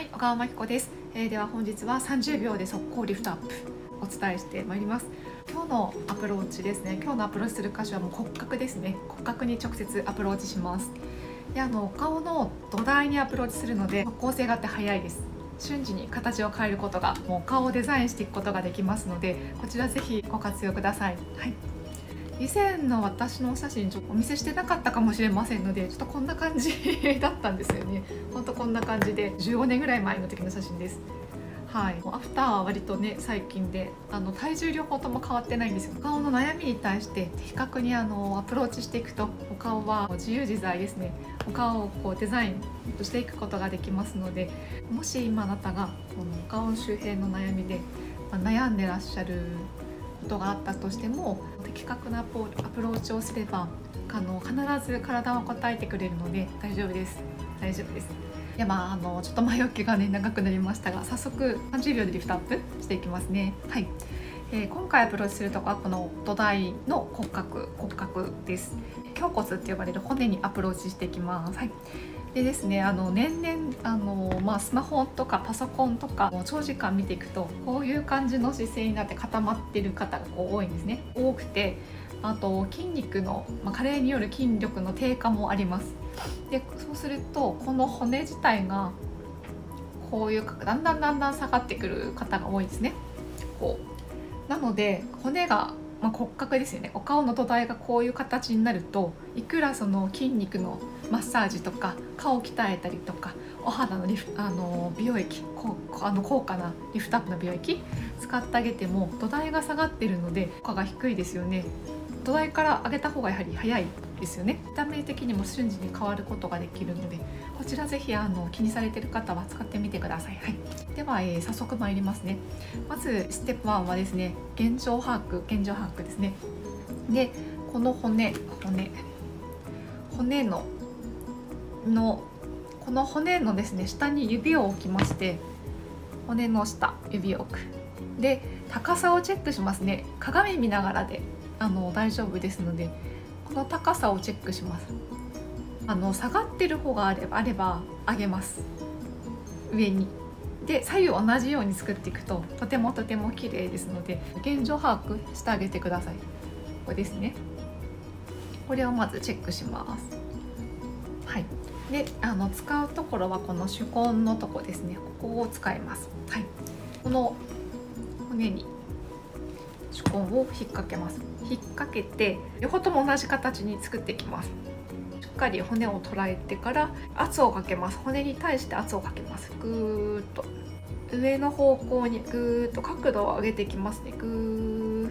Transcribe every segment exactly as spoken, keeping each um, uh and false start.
はい、小川真紀子です、えー、では本日はさんじゅうびょうで速攻リフトアップお伝えしてまいります。今日のアプローチですね。今日のアプローチする箇所はもう骨格ですね。骨格に直接アプローチします。であのお顔の土台にアプローチするので即効性があって早いです。瞬時に形を変えることが、もう顔をデザインしていくことができますので、こちらぜひご活用ください。はい、以前の私のお写真ちょっとお見せしてなかったかもしれませんので、ちょっとこんな感じだったんですよね。ほんとこんな感じでじゅうごねんぐらい前の時の写真です。はい、アフターは割とね最近で、あの体重両方とも変わってないんですよ。顔の悩みに対して的確にあのアプローチしていくと、お顔は自由自在ですね。お顔をこうデザインしていくことができますので、もし今あなたがこのお顔周辺の悩みで悩んでらっしゃることがあったとしても、的確なアプローチをすればあの必ず体は応えてくれるので大丈夫です。大丈夫です。いやまあ、あのちょっと前置きがね長くなりましたが、早速さんじゅうびょうでリフトアップしていきますね。はい、えー、今回アプローチするところはこの土台の骨格骨格です。胸骨って呼ばれる骨にアプローチしていきます。はい、でですね、あの年々あの、まあ、スマホとかパソコンとか長時間見ていくと、こういう感じの姿勢になって固まってる方がこう多いんですね。多くて、あと筋肉の、まあ、加齢による筋力の低下もあります。でそうするとこの骨自体がこういうだんだんだんだん下がってくる方が多いですね。こうなので骨が、まあ、骨格ですよね。お顔の土台がこういう形になると、いくらその筋肉のマッサージとか顔を鍛えたりとか、お肌のリフあの美容液こあの高価なリフトアップの美容液使ってあげても土台が下がっているので効果が低いですよね。土台から上げた方がやはり早いですよね。見た目的にも瞬時に変わることができるので、こちらぜひあの気にされている方は使ってみてください。はい、では、えー、早速参りますね。まずステップワンはですね、現状把握現状把握ですね。でこの骨骨骨ののこの骨のですね下に指を置きまして、骨の下指を置く。で高さをチェックしますね。鏡見ながらであの大丈夫ですので、この高さをチェックします。あの下がってる方があればあれば上げます。上に。で左右同じように作っていくととてもとても綺麗ですので、現状把握してあげてください。これですね。これをまずチェックします。はい。であの使うところはこの手根のとこですね。ここを使います。はい。この骨に手根を引っ掛けます。引っ掛けて両方とも同じ形に作っていきます。しっかり骨を捉えてから圧をかけます。骨に対して圧をかけます。ぐーっと上の方向にぐーっと角度を上げていきますね。ぐ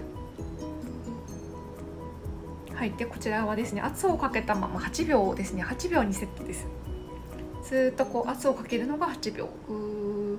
ー。はい、でこちらはですね、圧をかけたままはちびょうですね。はちびょうにセットです。ずーっとこう圧をかけるのがはちびょう。ぐ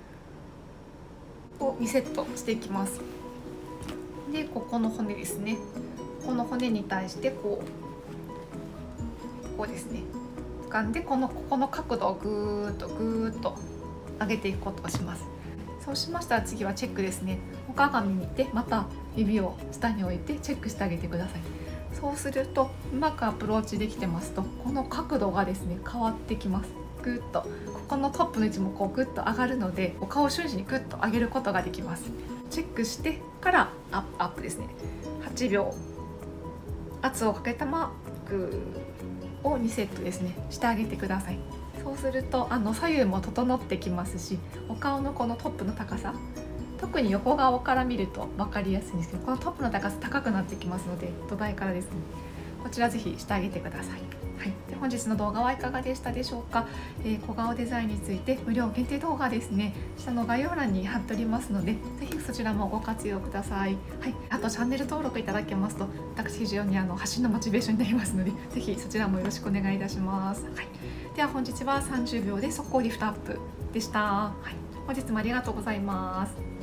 ーをにセットしていきます。でここの骨ですね。この骨に対してこうこうですね掴んで、このここの角度をぐーっとぐーっと上げていくことをします。そうしましたら次はチェックですね。お鏡見てまた指を下に置いてチェックしてあげてください。そうするとうまくアプローチできてますと、この角度がですね変わってきます。ぐーっとここのトップの位置もこうぐっと上がるので、お顔を瞬時にぐっと上げることができます。チェックしてからアップアップですね。はちびょう圧をかけたままグーをにセットですねしてあげてください。そうするとあの左右も整ってきますし、お顔のこのトップの高さ、特に横顔から見ると分かりやすいんですけど、このトップの高さ高くなってきますので、土台からですね、こちらぜひしてあげてください。はい、で本日の動画はいかがでしたでしょうか。えー、小顔デザインについて無料限定動画ですね、下の概要欄に貼っておりますので、ぜひそちらもご活用ください。はい、あとチャンネル登録いただけますと私非常にあの発信のモチベーションになりますので、ぜひそちらもよろしくお願いいたします。はい、では本日はさんじゅうびょうで速攻リフトアップでした。はい、本日もありがとうございます。